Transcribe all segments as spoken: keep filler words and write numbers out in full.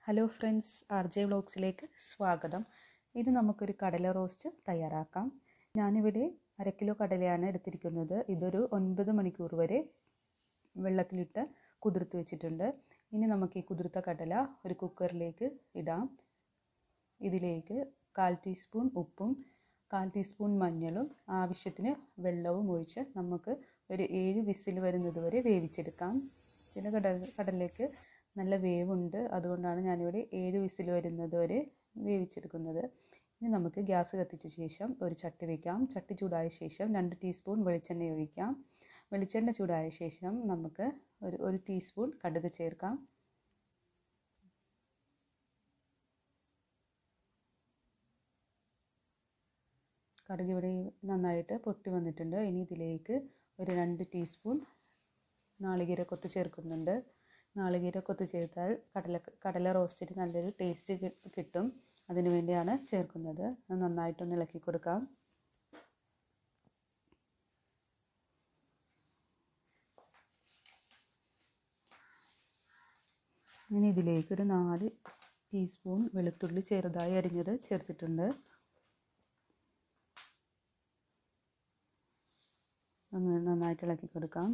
Hello friends, R J വ്ളോഗ്സിലേക്ക് സ്വാഗതം. ഇത് നമുക്കൊരു കടല റോസ്റ്റ് തയ്യാറാക്കാം. ഞാനിവിടെ അര കിലോ കടലയാണ് എടുത്തിരിക്കുന്നത്. ഇതൊരു ഒൻപത് മണിക്കൂർ വരെ വെള്ളത്തിലിട്ട് കുതിർത്ത് വെച്ചിട്ടുണ്ട്. ഇനി നമുക്ക് ഈ കുതിർത്ത കടല ഒരു കുക്കറിലേക്ക് ഇടാം. ഇതിലേക്ക് കാൽ ടീസ്പൂൺ ഉപ്പും കാൽ ടീസ്പൂൺ മഞ്ഞളും ആവശ്യത്തിന് വെള്ളവും ഒഴിച്ച് നമുക്ക് ഒരു ഏഴ് വിസിൽ വരുന്നത് വരെ വേവിച്ചെടുക്കാം. ചില കട കടലയ്ക്ക് നല്ല വേവുണ്ട്, അതുകൊണ്ടാണ് ഞാനിവിടെ ഏഴ് വിസിൽ വരുന്നത് വരെ വേവിച്ചെടുക്കുന്നത്. ഇനി നമുക്ക് ഗ്യാസ് കത്തിച്ച ശേഷം ഒരു ചട്ടി വയ്ക്കാം. ചട്ടി ചൂടായ ശേഷം രണ്ട് ടീസ്പൂൺ വെളിച്ചെണ്ണ ഒഴിക്കാം. വെളിച്ചെണ്ണ ചൂടായ ശേഷം നമുക്ക് ഒരു ഒരു ടീസ്പൂൺ കടുക് ചേർക്കാം. കടുക് ഇവിടെ നന്നായിട്ട് പൊട്ടി വന്നിട്ടുണ്ട്. ഇനി ഇതിലേക്ക് ഒരു രണ്ട് ടീസ്പൂൺ നാളികേരക്കൊത്ത് ചേർക്കുന്നുണ്ട്. നാളികേരക്കൊത്ത് ചേർത്താൽ കടല കടല റോസ്റ്റിന് നല്ലൊരു ടേസ്റ്റ് കിട്ടും. അതിനു വേണ്ടിയാണ് ചേർക്കുന്നത്. അത് നന്നായിട്ടൊന്ന് ഇളക്കി കൊടുക്കാം. ഇനി ഇതിലേക്ക് ഒരു നാല് ടീസ്പൂൺ വെളുത്തുള്ളി ചെറുതായി അരിഞ്ഞത് ചേർത്തിട്ടുണ്ട്. ഒന്ന് നന്നായിട്ട് ഇളക്കി കൊടുക്കാം.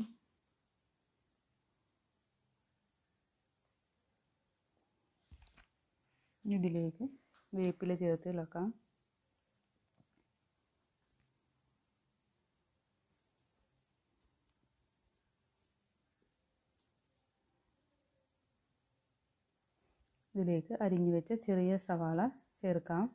ഇതിലേക്ക് വേപ്പില ചേർത്ത് ഇളക്കാം. ഇതിലേക്ക് അരിഞ്ഞു വെച്ച ചെറിയ സവാള ചേർക്കാം.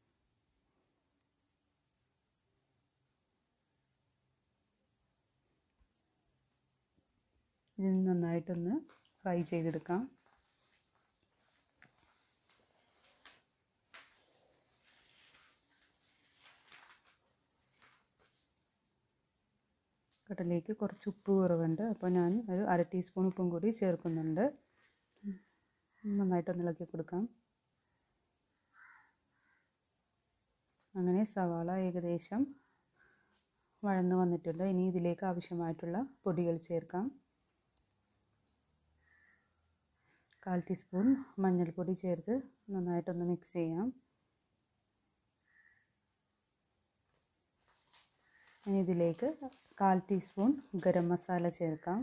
ഇത് നന്നായിട്ടൊന്ന് ഫ്രൈ ചെയ്തെടുക്കാം. കടലയ്ക്ക് കുറച്ച് ഉപ്പ് കുറവുണ്ട്, അപ്പോൾ ഞാൻ ഒരു അര ടീസ്പൂൺ ഉപ്പും കൂടി ചേർക്കുന്നുണ്ട്. നന്നായിട്ടൊന്ന് ഇളക്കി കൊടുക്കാം. അങ്ങനെ സവാള ഏകദേശം വഴന്നു വന്നിട്ടുണ്ട്. ഇനി ഇതിലേക്ക് ആവശ്യമായിട്ടുള്ള പൊടികൾ ചേർക്കാം. കാൽ ടീസ്പൂൺ മഞ്ഞൾപ്പൊടി ചേർത്ത് നന്നായിട്ടൊന്ന് മിക്സ് ചെയ്യാം. ഇനി ഇതിലേക്ക് കാൽ ടീസ്പൂൺ ഗരം മസാല ചേർക്കാം.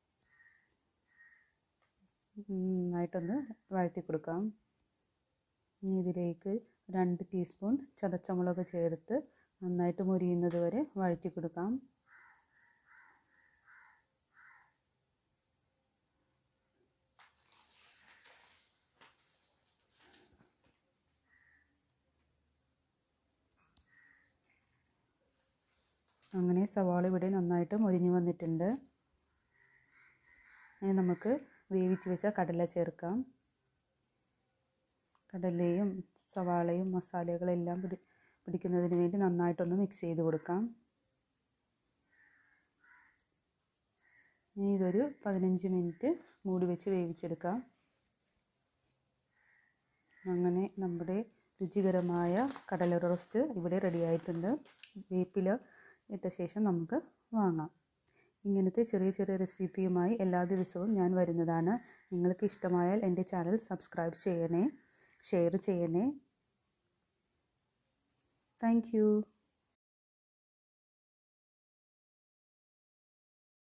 നന്നായിട്ടൊന്ന് വഴറ്റി കൊടുക്കാം. ഇനി ഇതിലേക്ക് രണ്ട് ടീസ്പൂൺ ചതച്ചമുളക് ചേർത്ത് നന്നായിട്ട് മുരിയുന്നത് വരെ വഴറ്റി കൊടുക്കാം. അങ്ങനെ സവാള ഇവിടെ നന്നായിട്ട് മൊരിഞ്ഞു വന്നിട്ടുണ്ട്. ഇനി നമുക്ക് വേവിച്ച് വെച്ച കടല ചേർക്കാം. കടലയും സവാളയും മസാലകളെല്ലാം പിടി പിടിക്കുന്നതിന് വേണ്ടി നന്നായിട്ടൊന്ന് മിക്സ് ചെയ്ത് കൊടുക്കാം. ഇനി ഇതൊരു പതിനഞ്ച് മിനിറ്റ് മൂടി വെച്ച് വേവിച്ചെടുക്കാം. അങ്ങനെ നമ്മുടെ രുചികരമായ കടല റോസ്റ്റ് ഇവിടെ റെഡിയായിട്ടുണ്ട്. വേപ്പില ഇട്ട ശേഷം നമുക്ക് വാങ്ങാം. ഇങ്ങനത്തെ ചെറിയ ചെറിയ റെസിപ്പിയുമായി എല്ലാ ദിവസവും ഞാൻ വരുന്നതാണ്. നിങ്ങൾക്ക് ഇഷ്ടമായാൽ എൻ്റെ ചാനൽ സബ്സ്ക്രൈബ് ചെയ്യണേ, ഷെയർ ചെയ്യണേ. Thank U.